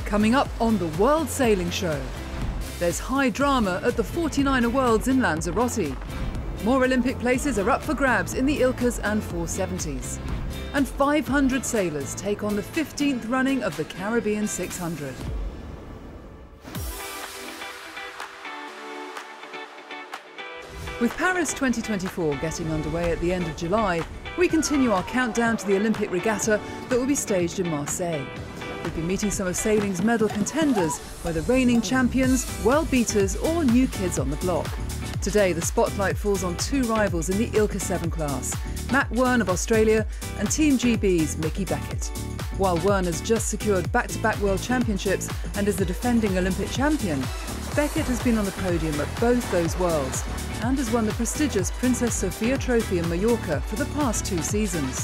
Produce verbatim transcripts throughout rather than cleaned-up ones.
Coming up on the World Sailing Show. There's high drama at the forty-niner Worlds in Lanzarote. More Olympic places are up for grabs in the ILCAs and four seventies. And five hundred sailors take on the fifteenth running of the Caribbean six hundred. With Paris twenty twenty-four getting underway at the end of July, we continue our countdown to the Olympic regatta that will be staged in Marseille. We've been meeting some of sailing's medal contenders, whether reigning champions, world beaters or new kids on the block. Today the spotlight falls on two rivals in the ILCA seven class, Matt Wern of Australia and Team G B's Mickey Beckett. While Wern has just secured back-to-back World Championships and is the defending Olympic champion, Beckett has been on the podium at both those Worlds and has won the prestigious Princess Sofia Trophy in Mallorca for the past two seasons.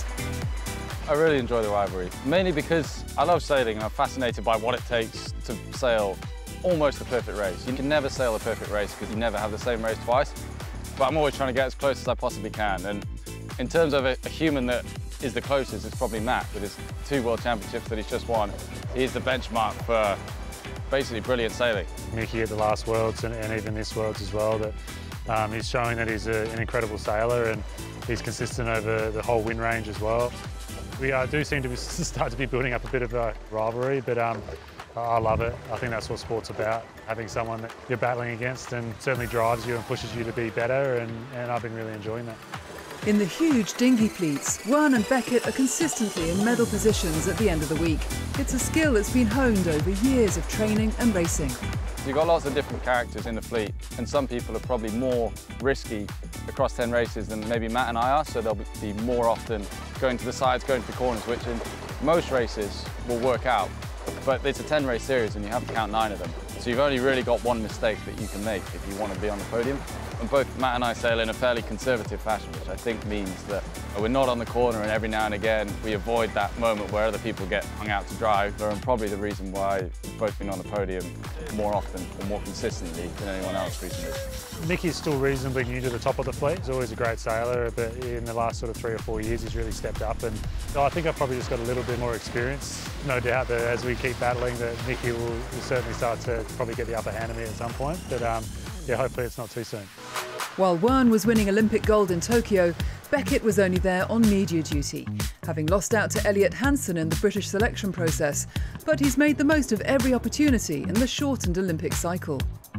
I really enjoy the rivalry, mainly because I love sailing and I'm fascinated by what it takes to sail almost the perfect race. You can never sail a perfect race because you never have the same race twice, but I'm always trying to get as close as I possibly can. And in terms of a, a human that is the closest, it's probably Matt with his two World Championships that he's just won. He's the benchmark for basically brilliant sailing. Mickey at the last Worlds and, and even this Worlds as well, that um, he's showing that he's a, an incredible sailor and he's consistent over the whole win range as well. We uh, do seem to be, start to be building up a bit of a rivalry, but um, I love it. I think that's what sport's about, having someone that you're battling against and certainly drives you and pushes you to be better, and, and I've been really enjoying that. In the huge dinghy fleets, Wern and Beckett are consistently in medal positions at the end of the week. It's a skill that's been honed over years of training and racing. You've got lots of different characters in the fleet, and some people are probably more risky across ten races than maybe Matt and I are, so they'll be more often going to the sides, going to the corners, which in most races will work out. But it's a ten race series and you have to count nine of them. So you've only really got one mistake that you can make if you want to be on the podium. And both Matt and I sail in a fairly conservative fashion, which I think means that we're not on the corner, and every now and again we avoid that moment where other people get hung out to dry, and probably the reason why we've both been on the podium more often or more consistently than anyone else recently. Mickey's still reasonably new to the top of the fleet. He's always a great sailor, but in the last sort of three or four years he's really stepped up, and I think I've probably just got a little bit more experience. No doubt that as we keep battling that Mickey will, will certainly start to probably get the upper hand of me at some point, but um, yeah, hopefully it's not too soon. While Wern was winning Olympic gold in Tokyo, Beckett was only there on media duty, having lost out to Elliot Hansen in the British selection process, but he's made the most of every opportunity in the shortened Olympic cycle.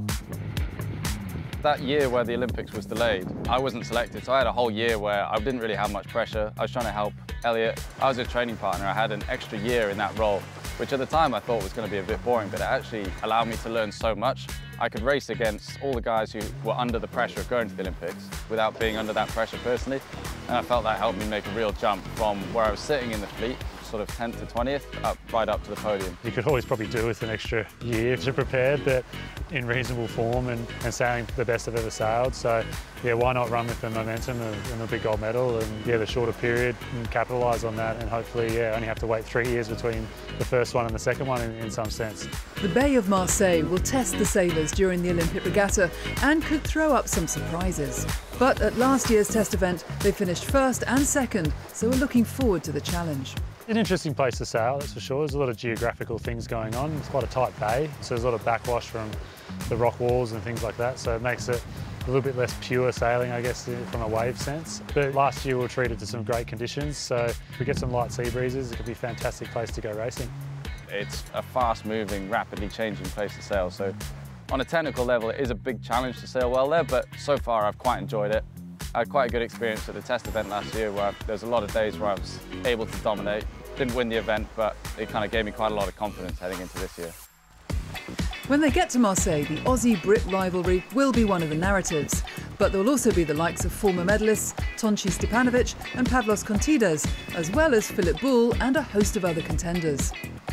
That year where the Olympics was delayed, I wasn't selected, so I had a whole year where I didn't really have much pressure. I was trying to help Elliot. I was a training partner. I had an extra year in that role, which at the time I thought was going to be a bit boring, but it actually allowed me to learn so much. I could race against all the guys who were under the pressure of going to the Olympics without being under that pressure personally, and I felt that helped me make a real jump from where I was sitting in the fleet, sort of tenth to twentieth, up, right up to the podium. You could always probably do with an extra year if you're prepared, but in reasonable form and, and sailing the best I've ever sailed. So yeah, why not run with the momentum and, and the big gold medal, and yeah, the shorter period and capitalise on that, and hopefully yeah, only have to wait three years between the first one and the second one in, in some sense. The Bay of Marseille will test the sailors during the Olympic regatta and could throw up some surprises. But at last year's test event, they finished first and second, so we're looking forward to the challenge. An interesting place to sail, that's for sure. There's a lot of geographical things going on. It's quite a tight bay, so there's a lot of backwash from the rock walls and things like that, so it makes it a little bit less pure sailing, I guess, from a wave sense. But last year we were treated to some great conditions, so if we get some light sea breezes, it could be a fantastic place to go racing. It's a fast-moving, rapidly changing place to sail, so on a technical level it is a big challenge to sail well there, but so far I've quite enjoyed it. I had quite a good experience at the test event last year where there's a lot of days where I was able to dominate. Didn't win the event, but it kind of gave me quite a lot of confidence heading into this year. When they get to Marseille, the Aussie-Brit rivalry will be one of the narratives. But there will also be the likes of former medalists Tonchi Stepanovic and Pavlos Contidas, as well as Philip Bull and a host of other contenders.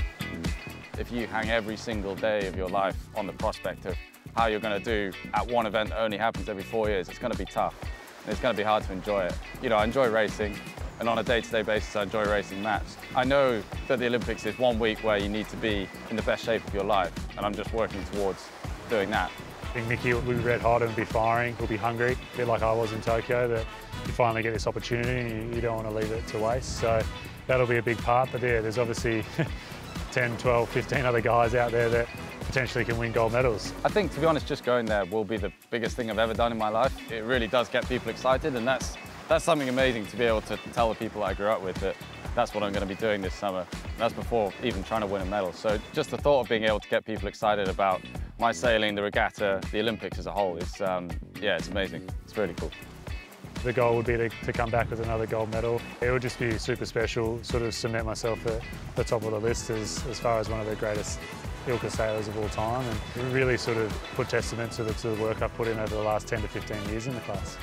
If you hang every single day of your life on the prospect of how you're going to do at one event that only happens every four years, it's going to be tough. And it's going to be hard to enjoy it. You know, I enjoy racing, and on a day-to-day basis I enjoy racing Mats. I know that the Olympics is one week where you need to be in the best shape of your life, and I'm just working towards doing that. I think Mickey will be red hot and be firing, he'll be hungry, a bit like I was in Tokyo, that you finally get this opportunity and you, you don't want to leave it to waste. So that'll be a big part, but yeah, there's obviously ten, twelve, fifteen other guys out there that potentially can win gold medals. I think, to be honest, just going there will be the biggest thing I've ever done in my life. It really does get people excited, and that's, that's something amazing to be able to tell the people I grew up with that that's what I'm going to be doing this summer. That's before even trying to win a medal. So just the thought of being able to get people excited about my sailing, the regatta, the Olympics as a whole is, um, yeah, it's amazing. It's really cool. The goal would be to, to come back with another gold medal. It would just be super special, sort of cement myself at the top of the list as, as far as one of the greatest ILCA sailors of all time, and really sort of put testament to the, to the work I've put in over the last ten to fifteen years in the class.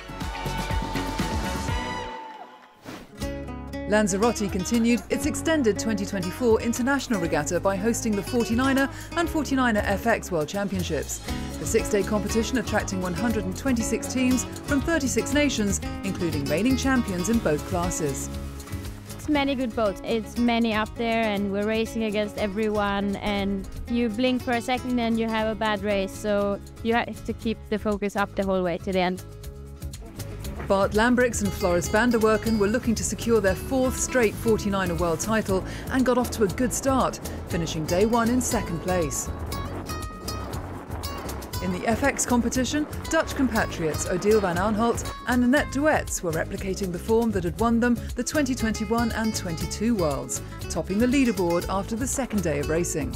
Lanzarote continued its extended twenty twenty-four international regatta by hosting the forty-niner and forty-niner F X World Championships. The six-day competition attracting one hundred twenty-six teams from thirty-six nations, including reigning champions in both classes. It's many good boats. It's many up there, and we're racing against everyone, and you blink for a second and you have a bad race, so you have to keep the focus up the whole way to the end. Bart Lambrix and Floris van der Werken were looking to secure their fourth straight forty-niner world title and got off to a good start, finishing day one in second place. In the F X competition, Dutch compatriots Odile van Aanholt and Annette Duets were replicating the form that had won them the twenty twenty-one and twenty-two Worlds, topping the leaderboard after the second day of racing.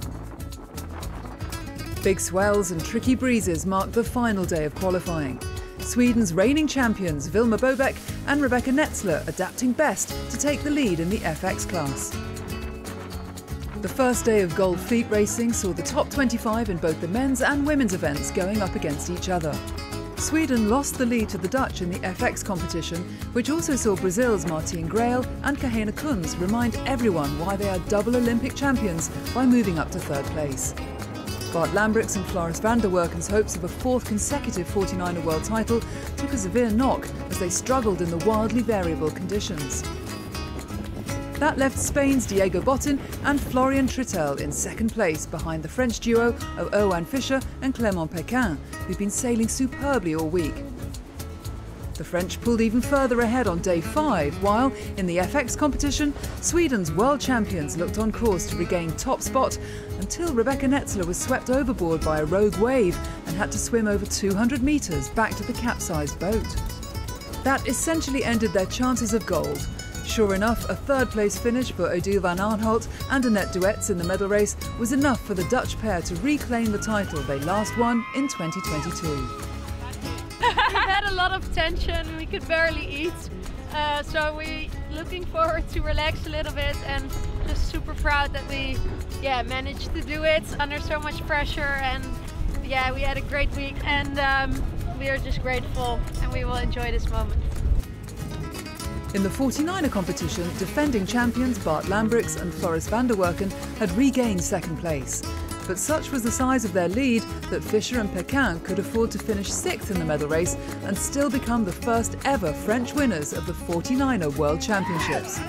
Big swells and tricky breezes marked the final day of qualifying. Sweden's reigning champions Vilma Bobeck and Rebecca Netzler adapting best to take the lead in the F X class. The first day of Gold Fleet racing saw the top twenty-five in both the men's and women's events going up against each other. Sweden lost the lead to the Dutch in the F X competition, which also saw Brazil's Martine Grael and Kahena Kunz remind everyone why they are double Olympic champions by moving up to third place. Bart Lambrix and Floris van der Werken's hopes of a fourth consecutive forty-niner world title took a severe knock as they struggled in the wildly variable conditions. That left Spain's Diego Botin and Florian Trittel in second place behind the French duo of Owen Fischer and Clément Péquin, who've been sailing superbly all week. The French pulled even further ahead on day five, while in the F X competition, Sweden's world champions looked on course to regain top spot until Rebecca Netzler was swept overboard by a rogue wave and had to swim over two hundred metres back to the capsized boat. That essentially ended their chances of gold. Sure enough, a third-place finish for Odile van Aanholt and Annette Duets in the medal race was enough for the Dutch pair to reclaim the title they last won in twenty twenty-two. We had a lot of tension, we could barely eat, uh, so we're looking forward to relax a little bit, and just super proud that we yeah, managed to do it under so much pressure. And yeah, we had a great week, and um, we are just grateful, and we will enjoy this moment. In the forty-niner competition, defending champions Bart Lambrix and Floris van der Werken had regained second place. But such was the size of their lead that Fischer and Péquin could afford to finish sixth in the medal race and still become the first ever French winners of the forty-niner World Championships.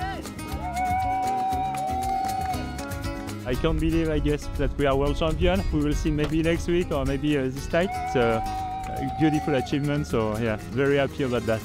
I can't believe, I guess, that we are world champion. We will see maybe next week or maybe uh, this night. It's a beautiful achievement, so yeah, very happy about that.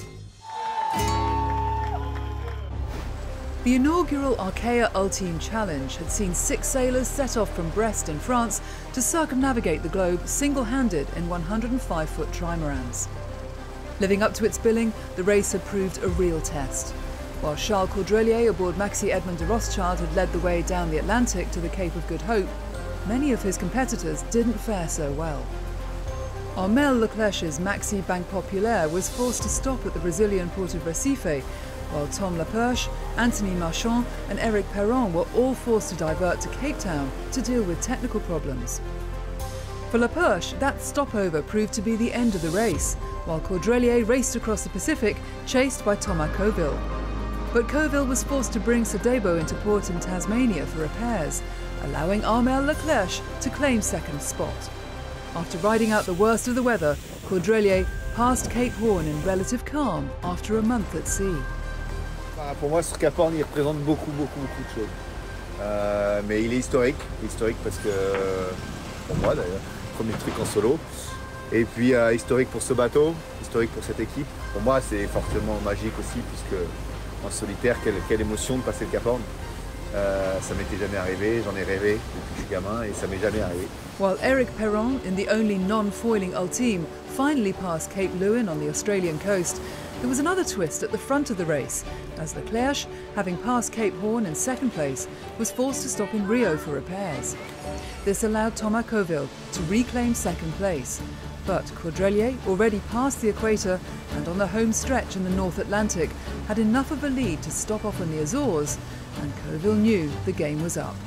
The inaugural ARKEA Ultim Challenge had seen six sailors set off from Brest in France to circumnavigate the globe single-handed in one hundred five foot trimarans. Living up to its billing, the race had proved a real test. While Charles Caudrelier aboard Maxi Edmond de Rothschild had led the way down the Atlantic to the Cape of Good Hope, many of his competitors didn't fare so well. Armel Leclerc's Maxi Banque Populaire was forced to stop at the Brazilian port of Recife, while Tom Laperche, Anthony Marchand and Eric Perron were all forced to divert to Cape Town to deal with technical problems. For Laperche, that stopover proved to be the end of the race, while Caudrelier raced across the Pacific, chased by Thomas Coville. But Coville was forced to bring Sodebo into port in Tasmania for repairs, allowing Armel Leclerc to claim second spot. After riding out the worst of the weather, Caudrelier passed Cape Horn in relative calm after a month at sea. Pour moi, ce Cap Horn, il représente beaucoup, beaucoup, beaucoup de choses. Euh, mais il est historique, historique parce que, pour moi d'ailleurs, premier truc en solo. Et puis euh, historique pour ce bateau, historique pour cette équipe. Pour moi, c'est forcément magique aussi, puisque en solitaire, quelle, quelle émotion de passer le Cap Horn. Euh, ça m'était jamais arrivé, j'en ai rêvé depuis que je suis gamin et ça m'est jamais arrivé. While Eric Perron, in the only non-foiling Ultim, finally passed Cape Lewin on the Australian coast, there was another twist at the front of the race, as Leclerc, having passed Cape Horn in second place, was forced to stop in Rio for repairs. This allowed Thomas Coville to reclaim second place. But Caudrelier, already past the equator and on the home stretch in the North Atlantic, had enough of a lead to stop off on the Azores, and Coville knew the game was up.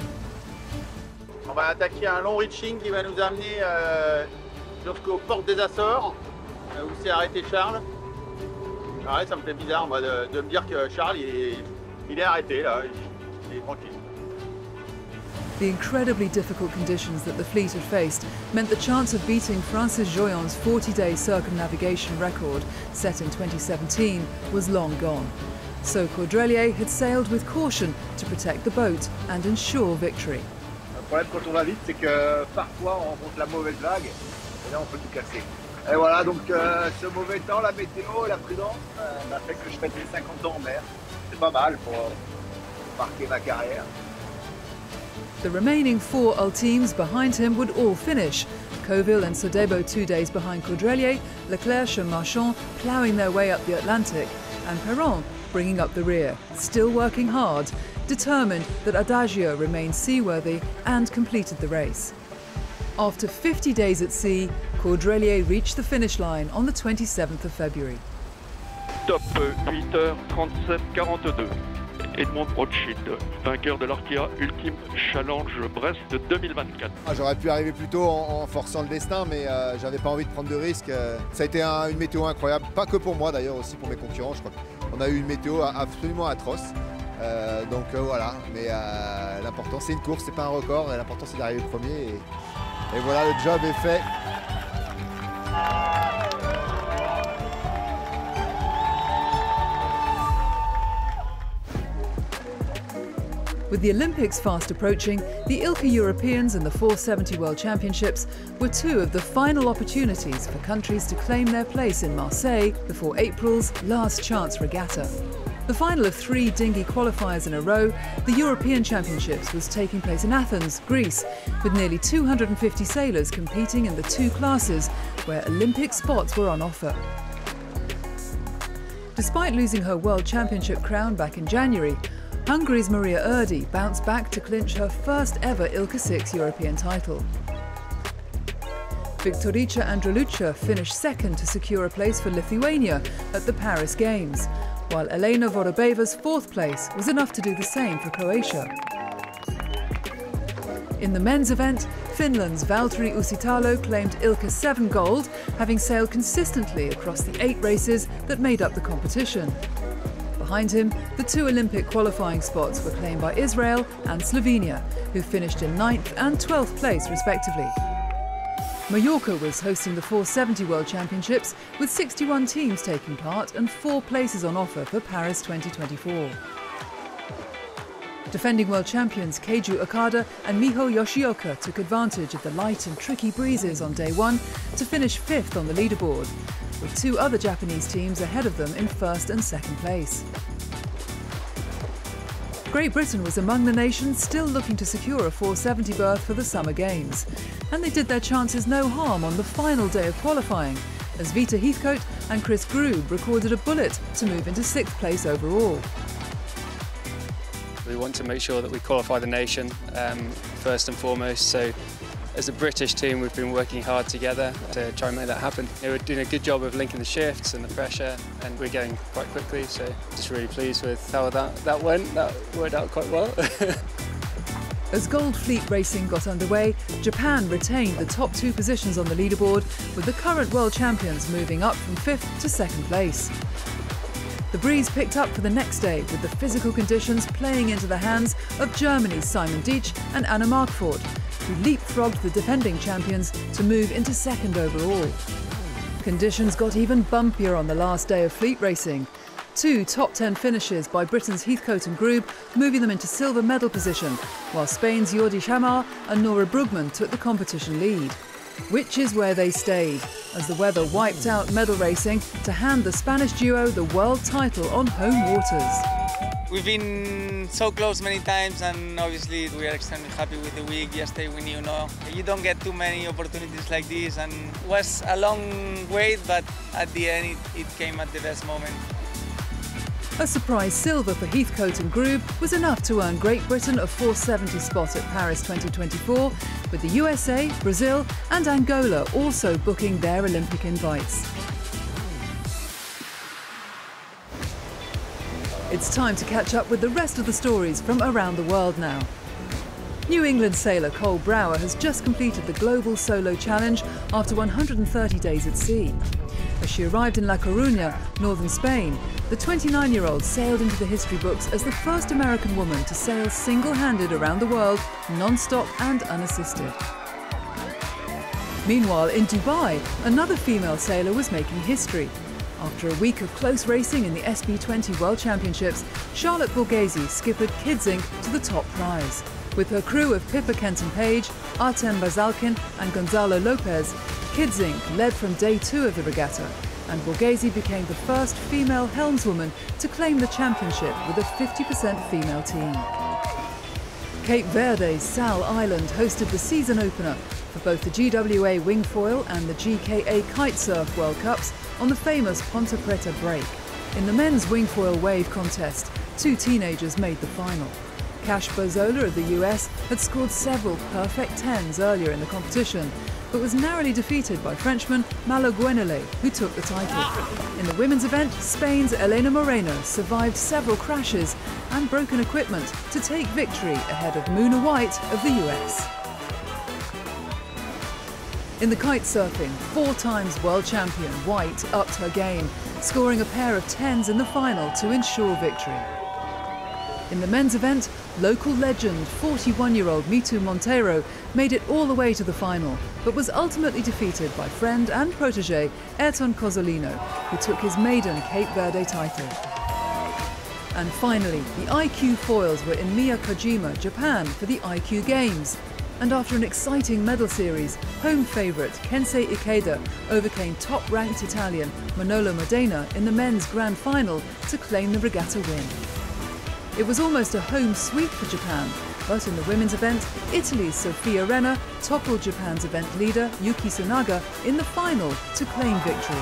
On va attaquer un long reaching qui va nous amener euh, jusqu'aux portes des Açores, euh, où s'est arrêté Charles. Ah ouais, ça me fait bizarre moi, de, de me dire que Charles il est, il est arrêté là, il, il est tranquille. The incredibly difficult conditions that the fleet had faced meant the chance of beating Francis Joyon's forty-day circumnavigation record, set in twenty seventeen, was long gone. So Caudrelier had sailed with caution to protect the boat and ensure victory. Le problème quand on va vite, c'est que parfois on rencontre la mauvaise vague et là on peut tout casser. Et voilà, donc euh, ce mauvais temps, la météo et la prudence euh, m'a fait que je fête les cinquante ans en mer. C'est pas mal pour, pour marquer ma carrière. The remaining four Ultims behind him would all finish. Coville and Sodebo two days behind Caudrelier, Leclerc and Marchand ploughing their way up the Atlantic, and Perron bringing up the rear, still working hard, determined that Adagio remained seaworthy and completed the race. After fifty days at sea, Caudrelier reached the finish line on the twenty-seventh of February. Top huit heures trente-sept quarante-deux. Edmond Rothschild, vainqueur de l'ARKEA Ultim Challenge Brest deux mille vingt-quatre. Ah, j'aurais pu arriver plus tôt en, en forçant le destin, mais euh, j'avais pas envie de prendre de risques. Ça a été un, une météo incroyable, pas que pour moi d'ailleurs, aussi pour mes concurrents. Je crois qu'on a eu une météo absolument atroce. Euh, donc euh, voilà, mais euh, l'important c'est une course, c'est pas un record, et l'important c'est d'arriver premier. Et, et voilà, le job est fait. With the Olympics fast approaching, the ILCA Europeans and the four seventy World Championships were two of the final opportunities for countries to claim their place in Marseille before April's last chance regatta. The final of three dinghy qualifiers in a row, the European Championships was taking place in Athens, Greece, with nearly two hundred fifty sailors competing in the two classes where Olympic spots were on offer. Despite losing her World Championship crown back in January, Hungary's Maria Erdi bounced back to clinch her first ever ILCA six European title. Viktorica Androluca finished second to secure a place for Lithuania at the Paris Games, while Elena Vorobeva's fourth place was enough to do the same for Croatia. In the men's event, Finland's Valtteri Uusitalo claimed ILCA seven gold, having sailed consistently across the eight races that made up the competition. Behind him, the two Olympic qualifying spots were claimed by Israel and Slovenia, who finished in ninth and twelfth place respectively. Mallorca was hosting the four seventy World Championships with sixty-one teams taking part and four places on offer for Paris twenty twenty-four. Defending world champions Keiju Okada and Miho Yoshioka took advantage of the light and tricky breezes on day one to finish fifth on the leaderboard, with two other Japanese teams ahead of them in first and second place. Great Britain was among the nations still looking to secure a four seventy berth for the Summer Games, and they did their chances no harm on the final day of qualifying, as Vita Heathcote and Chris Groob recorded a bullet to move into sixth place overall. We want to make sure that we qualify the nation um, first and foremost, so as a British team we've been working hard together to try and make that happen. We're doing a good job of linking the shifts and the pressure, and we're going quite quickly, so just really pleased with how that, that went. That worked out quite well. As Gold Fleet racing got underway, Japan retained the top two positions on the leaderboard, with the current world champions moving up from fifth to second place. The breeze picked up for the next day, with the physical conditions playing into the hands of Germany's Simon Dietsch and Anna Markford, who leapfrogged the defending champions to move into second overall. Conditions got even bumpier on the last day of fleet racing. Two top ten finishes by Britain's Heathcote and Groob, moving them into silver medal position, while Spain's Jordi Chamar and Nora Brugman took the competition lead. Which is where they stayed, as the weather wiped out medal racing to hand the Spanish duo the world title on home waters. We've been so close many times, and obviously we are extremely happy with the week. Yesterday we knew no, you don't get too many opportunities like this, and it was a long wait, but at the end it, it came at the best moment. A surprise silver for Heathcote and Grube was enough to earn Great Britain a four seventy spot at Paris twenty twenty-four, with the U S A, Brazil and Angola also booking their Olympic invites. It's time to catch up with the rest of the stories from around the world now. New England sailor Cole Brower has just completed the Global Solo Challenge after one hundred thirty days at sea. As she arrived in La Coruña, northern Spain, the twenty-nine-year-old sailed into the history books as the first American woman to sail single-handed around the world, non-stop and unassisted. Meanwhile, in Dubai, another female sailor was making history. After a week of close racing in the S B twenty World Championships, Charlotte Borghese skippered Kids Incorporated to the top prize. With her crew of Pippa Kenton-Page, Artem Bazalkin and Gonzalo Lopez, Kids Incorporated led from day two of the regatta, and Borghese became the first female helmswoman to claim the championship with a fifty percent female team. Cape Verde's Sal Island hosted the season opener for both the G W A Wingfoil and the G K A Kitesurf World Cups on the famous Ponta Preta break. In the men's wingfoil wave contest, two teenagers made the final. Cash Bozola of the U S had scored several perfect tens earlier in the competition, but was narrowly defeated by Frenchman Malo Guenole, who took the title. In the women's event, Spain's Elena Moreno survived several crashes and broken equipment to take victory ahead of Muna White of the U S. In the kitesurfing, four times world champion White upped her game, scoring a pair of tens in the final to ensure victory. In the men's event, local legend forty-one-year-old Mitu Monteiro made it all the way to the final, but was ultimately defeated by friend and protege Ayrton Cozzolino, who took his maiden Cape Verde title. And finally, the I Q foils were in Miyakojima, Japan for the I Q Games. And after an exciting medal series, home favourite Kensei Ikeda overcame top-ranked Italian Manolo Modena in the men's grand final to claim the regatta win. It was almost a home sweep for Japan, but in the women's event, Italy's Sofia Renna toppled Japan's event leader Yuki Tsunaga in the final to claim victory.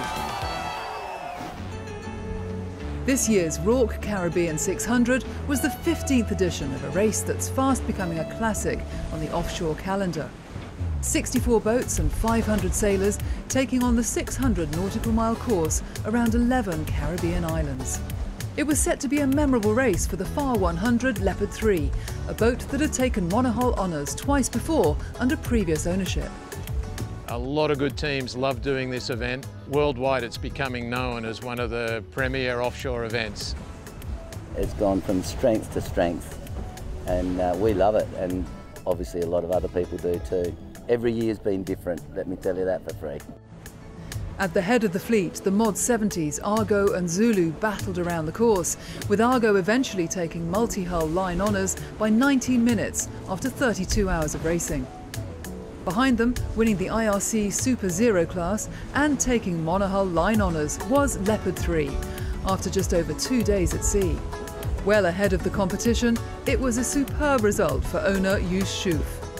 This year's RORC Caribbean six hundred was the fifteenth edition of a race that's fast becoming a classic on the offshore calendar. sixty-four boats and five hundred sailors taking on the six hundred nautical mile course around eleven Caribbean islands. It was set to be a memorable race for the F A R one hundred Leopard three, a boat that had taken monohull honours twice before under previous ownership. A lot of good teams love doing this event. Worldwide, it's becoming known as one of the premier offshore events. It's gone from strength to strength, and uh, we love it, and obviously a lot of other people do too. Every year's been different, let me tell you that for free. At the head of the fleet, the Mod seventies Argo and Zulu battled around the course, with Argo eventually taking multi-hull line honours by nineteen minutes after thirty-two hours of racing. Behind them, winning the I R C Super Zero class and taking monohull line honours was Leopard three, after just over two days at sea. Well ahead of the competition, it was a superb result for owner Yus Schoof.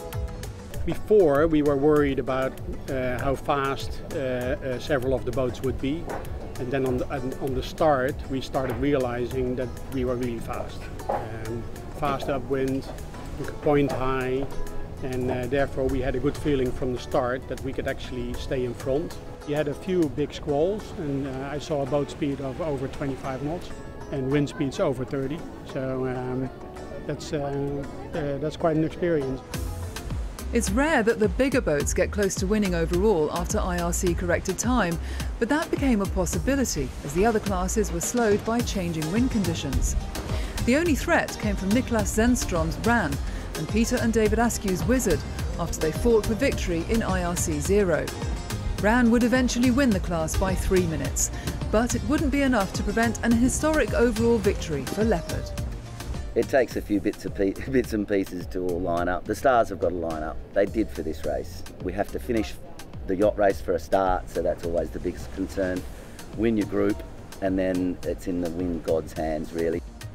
Before, we were worried about uh, how fast uh, uh, several of the boats would be, and then on the, on the start we started realizing that we were really fast. Um, fast upwind, we could point high, and uh, therefore we had a good feeling from the start that we could actually stay in front. We had a few big squalls, and uh, I saw a boat speed of over twenty-five knots and wind speeds over thirty, so um, that's, uh, uh, that's quite an experience. It's rare that the bigger boats get close to winning overall after I R C corrected time, but that became a possibility as the other classes were slowed by changing wind conditions. The only threat came from Niklas Zenstrom's Ran and Peter and David Askew's Wizard after they fought for victory in I R C Zero. Ran would eventually win the class by three minutes, but it wouldn't be enough to prevent an historic overall victory for Leopard. It takes a few bits, of pe bits and pieces to all line up. The stars have got to line up. They did for this race. We have to finish the yacht race for a start, so that's always the biggest concern. Win your group, and then it's in the wind god's hands, really.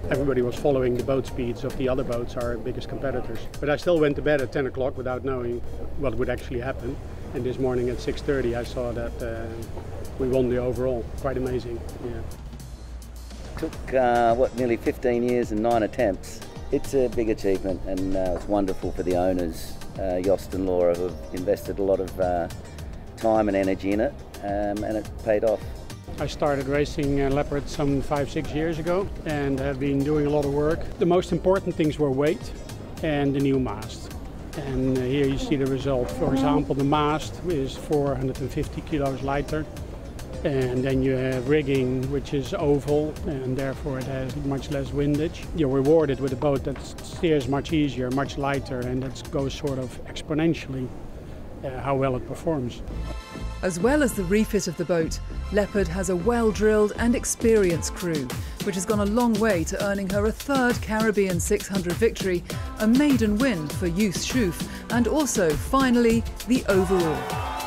Everybody was following the boat speeds of the other boats, our biggest competitors. But I still went to bed at ten o'clock without knowing what would actually happen. And this morning at six thirty I saw that uh, we won the overall. Quite amazing, yeah. Took, uh, what, nearly fifteen years and nine attempts. It's a big achievement, and uh, it's wonderful for the owners, uh, Jost and Laura, who have invested a lot of uh, time and energy in it, um, and it paid off. I started racing uh, Leopard some five, six years ago and have been doing a lot of work. The most important things were weight and the new mast. And uh, here you see the result. For example, the mast is four hundred fifty kilos lighter. And then you have rigging, which is oval, and therefore it has much less windage. You're rewarded with a boat that steers much easier, much lighter, and that goes sort of exponentially uh, how well it performs. As well as the refit of the boat, Leopard has a well-drilled and experienced crew, which has gone a long way to earning her a third Caribbean six hundred victory, a maiden win for Youth Schoof, and also, finally, the overall.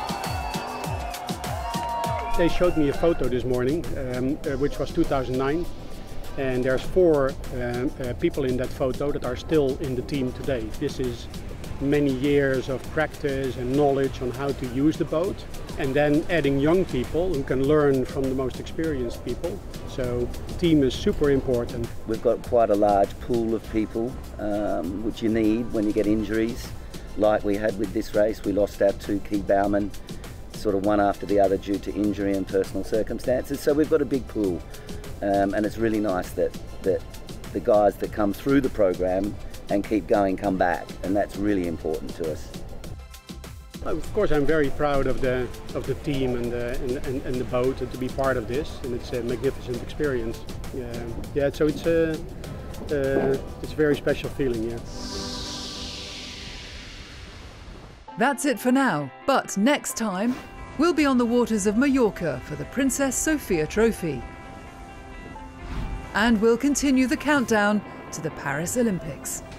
They showed me a photo this morning, um, uh, which was two thousand nine, and there's four uh, uh, people in that photo that are still in the team today. This is many years of practice and knowledge on how to use the boat, and then adding young people who can learn from the most experienced people. So the team is super important. We've got quite a large pool of people, um, which you need when you get injuries. Like we had with this race, we lost our two key bowmen, sort of one after the other due to injury and personal circumstances. So we've got a big pool, um, and it's really nice that, that the guys that come through the program and keep going come back, and that's really important to us. Of course, I'm very proud of the of the team and the, and, and, and the boat, and to be part of this, and it's a magnificent experience. Yeah, yeah. So it's a uh, it's a very special feeling. Yeah. That's it for now, but next time we'll be on the waters of Mallorca for the Princess Sophia Trophy. And we'll continue the countdown to the Paris Olympics.